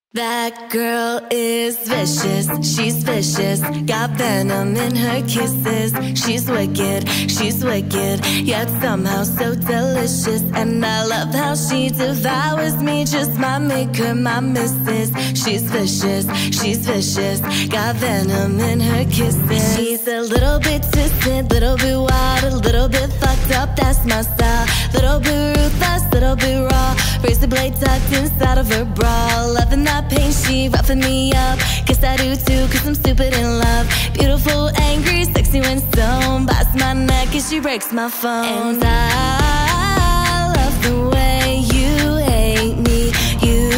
That girl is vicious, she's vicious. Got venom in her kisses. She's wicked, yet somehow so delicious. And I love how she devours me, just might make her my missus. She's vicious, got venom in her kisses. She's a little bit twisted, little bit wild, a little bit fucked up, that's my style. Little bit ruthless, little bit raw, razor blade tucked inside of her bra. Loving that pain, she roughing me up. Guess I do too, cause I'm stupid in love. Beautiful, angry, sexy when stoned. Bites my neck and she breaks my phone. And I love the way you hate me. You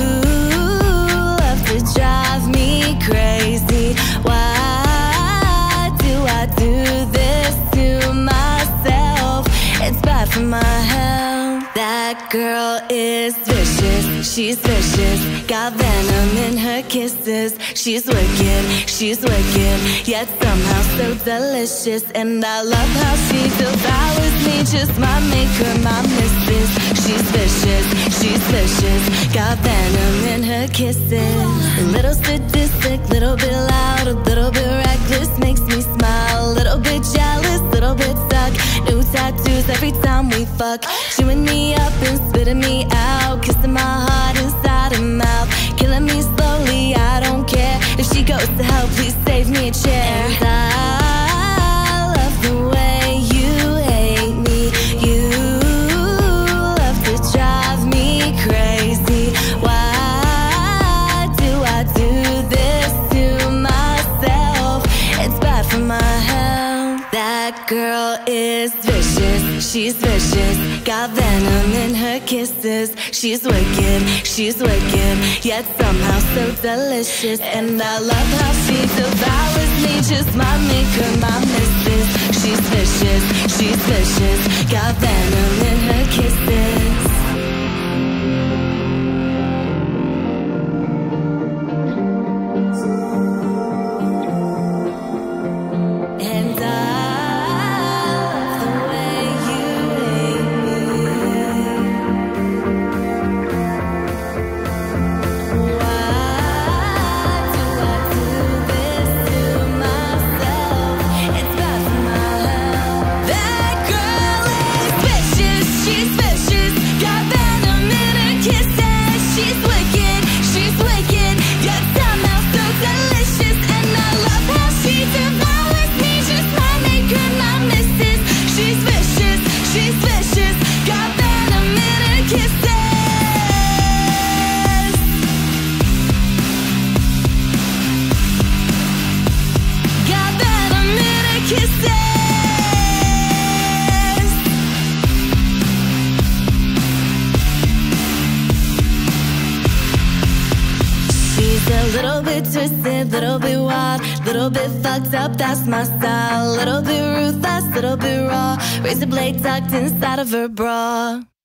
love to drive me crazy. Why do I do this to myself? It's bad for my health. That girl is vicious, she's vicious. Got venom in her kisses. She's wicked, yet somehow so delicious. And I love how she devours me, just might make her my missus. She's vicious, got venom in her kisses. A little sadistic, little bit loud, a little bit reckless, makes me smile. A little bit jealous, little bit stuck. New tattoos every time we fuck. Chewing me up and spitting me out, kissing my heart inside her mouth, killing me slowly, I don't care. If she goes to hell, please save me a chair. And I love the way you hate me. You love to drive me crazy. Why do I do this to myself? It's bad for my health. That girl is vicious, she's vicious. Got venom in her kisses. She's wicked, yet somehow so delicious. And I love how she devours me, just might make her my missus. She's vicious, got venom in her kisses. A little bit twisted, little bit wild, little bit fucked up, that's my style. Little bit ruthless, little bit raw, razor blade tucked inside of her bra.